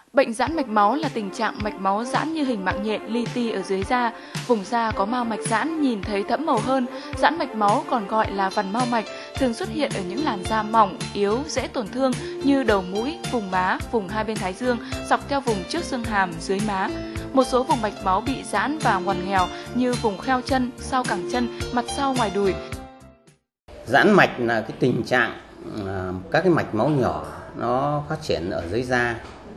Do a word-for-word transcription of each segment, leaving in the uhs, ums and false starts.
Bệnh giãn mạch máu là tình trạng mạch máu giãn như hình mạng nhện li ti ở dưới da. Vùng da có mao mạch giãn nhìn thấy thẫm màu hơn. Giãn mạch máu còn gọi là vằn mao mạch, thường xuất hiện ở những làn da mỏng, yếu, dễ tổn thương như đầu mũi, vùng má, vùng hai bên thái dương, dọc theo vùng trước xương hàm, dưới má. Một số vùng mạch máu bị giãn và ngoằn nghèo như vùng kheo chân, sau cẳng chân, mặt sau ngoài đùi. Giãn mạch là cái tình trạng các cái mạch máu nhỏ nó phát triển ở dưới da,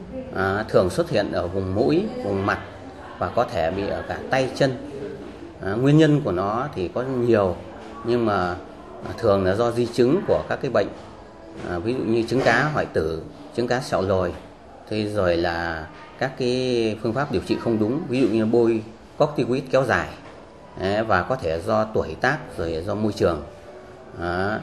à, thường xuất hiện ở vùng mũi, vùng mặt và có thể bị ở cả tay chân. À, nguyên nhân của nó thì có nhiều, nhưng mà thường là do di chứng của các cái bệnh, à, ví dụ như trứng cá hoại tử, trứng cá sẹo lồi, thì rồi là các cái phương pháp điều trị không đúng, ví dụ như bôi corticoid kéo dài, à, và có thể do tuổi tác rồi do môi trường. À,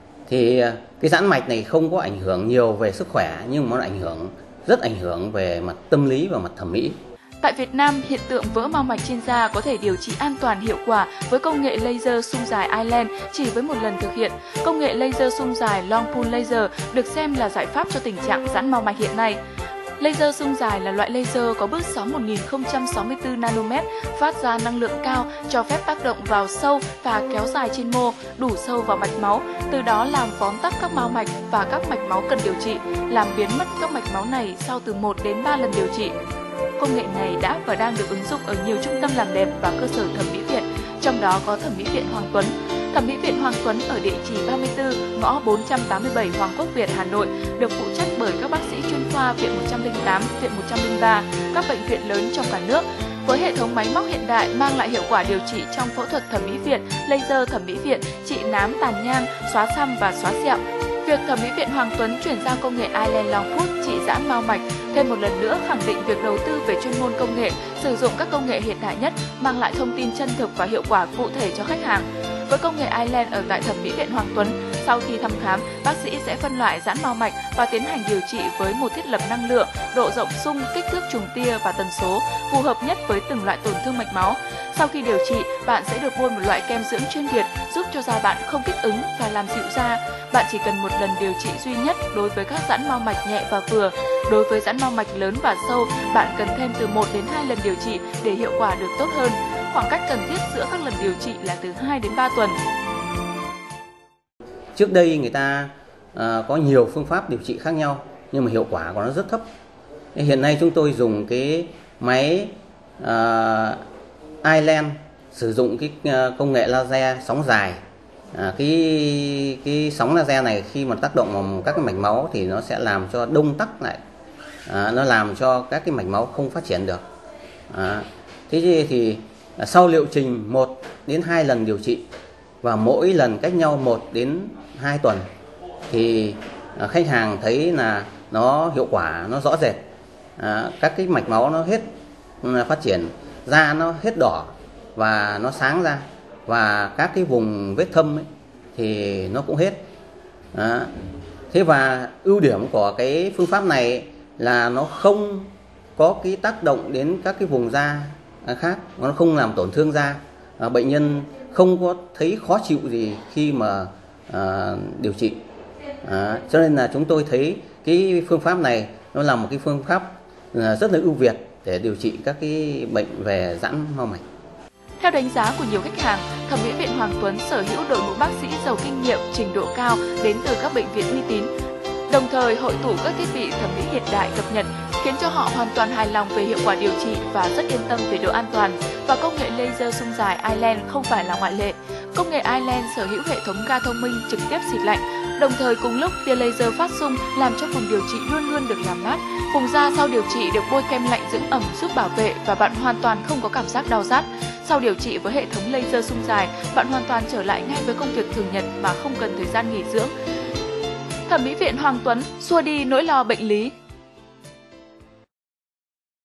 thì cái giãn mạch này không có ảnh hưởng nhiều về sức khỏe, nhưng mà nó ảnh hưởng rất ảnh hưởng về mặt tâm lý và mặt thẩm mỹ. Tại Việt Nam, hiện tượng vỡ mao mạch trên da có thể điều trị an toàn hiệu quả với công nghệ laser xung dài Iland chỉ với một lần thực hiện. Công nghệ laser xung dài Long Pull Laser được xem là giải pháp cho tình trạng giãn mao mạch hiện nay. Laser xung dài là loại laser có bước sóng một nghìn không trăm sáu mươi tư nanomet, phát ra năng lượng cao, cho phép tác động vào sâu và kéo dài trên mô, đủ sâu vào mạch máu, từ đó làm vón tắt các mao mạch và các mạch máu cần điều trị, làm biến mất các mạch máu này sau từ một đến ba lần điều trị. Công nghệ này đã và đang được ứng dụng ở nhiều trung tâm làm đẹp và cơ sở thẩm mỹ viện, trong đó có Thẩm mỹ viện Hoàng Tuấn. Thẩm mỹ viện Hoàng Tuấn ở địa chỉ ba mươi tư, ngõ bốn trăm tám mươi bảy Hoàng Quốc Việt, Hà Nội, được phụ trách bởi các bác sĩ chuyên khoa Viện một trăm lẻ tám, Viện một trăm lẻ ba, các bệnh viện lớn trong cả nước. Với hệ thống máy móc hiện đại mang lại hiệu quả điều trị trong phẫu thuật thẩm mỹ viện, laser thẩm mỹ viện, trị nám tàn nhang, xóa xăm và xóa sẹo. Việc Thẩm mỹ viện Hoàng Tuấn chuyển giao công nghệ Iland Long Pull trị giãn mao mạch thêm một lần nữa khẳng định việc đầu tư về chuyên môn công nghệ, sử dụng các công nghệ hiện đại nhất, mang lại thông tin chân thực và hiệu quả cụ thể cho khách hàng. Với công nghệ Iland ở tại Thẩm mỹ viện Hoàng Tuấn, sau khi thăm khám, bác sĩ sẽ phân loại giãn mao mạch và tiến hành điều trị với một thiết lập năng lượng, độ rộng xung, kích thước trùng tia và tần số phù hợp nhất với từng loại tổn thương mạch máu. Sau khi điều trị, bạn sẽ được bôi một loại kem dưỡng chuyên biệt giúp cho da bạn không kích ứng và làm dịu da. Bạn chỉ cần một lần điều trị duy nhất đối với các giãn mao mạch nhẹ và vừa. Đối với giãn mao mạch lớn và sâu, bạn cần thêm từ một đến hai lần điều trị để hiệu quả được tốt hơn. Khoảng cách cần thiết giữa các lần điều trị là từ hai đến ba tuần. Trước đây người ta uh, có nhiều phương pháp điều trị khác nhau, nhưng mà hiệu quả của nó rất thấp. Hiện nay chúng tôi dùng cái máy uh, Iland, sử dụng cái uh, công nghệ laser sóng dài. À, cái cái sóng laser này khi mà tác động vào các cái mạch máu thì nó sẽ làm cho đông tắc lại, à, nó làm cho các cái mạch máu không phát triển được. À, thế thì, thì sau liệu trình một đến hai lần điều trị và mỗi lần cách nhau một đến hai tuần thì à, khách hàng thấy là nó hiệu quả, nó rõ rệt. À, các cái mạch máu nó hết phát triển, da nó hết đỏ và nó sáng ra, và các cái vùng vết thâm ấy, thì nó cũng hết. Đó. Thế và ưu điểm của cái phương pháp này là nó không có cái tác động đến các cái vùng da khác, nó không làm tổn thương da. À, bệnh nhân không có thấy khó chịu gì khi mà à, điều trị. À, cho nên là chúng tôi thấy cái phương pháp này nó là một cái phương pháp rất là ưu việt để điều trị các cái bệnh về giãn mao mạch. Theo đánh giá của nhiều khách hàng, Thẩm mỹ viện Hoàng Tuấn sở hữu đội ngũ bác sĩ giàu kinh nghiệm, trình độ cao đến từ các bệnh viện uy tín, đồng thời hội tụ các thiết bị thẩm mỹ hiện đại cập nhật, khiến cho họ hoàn toàn hài lòng về hiệu quả điều trị và rất yên tâm về độ an toàn. Và công nghệ laser xung dài Iland không phải là ngoại lệ. Công nghệ Iland sở hữu hệ thống ga thông minh trực tiếp xịt lạnh, đồng thời cùng lúc tia laser phát xung làm cho vùng điều trị luôn luôn được làm mát. Vùng da sau điều trị được bôi kem lạnh dưỡng ẩm giúp bảo vệ và bạn hoàn toàn không có cảm giác đau rát. Sau điều trị với hệ thống laser xung dài, bạn hoàn toàn trở lại ngay với công việc thường nhật mà không cần thời gian nghỉ dưỡng. Thẩm mỹ viện Hoàng Tuấn xua đi nỗi lo bệnh lý.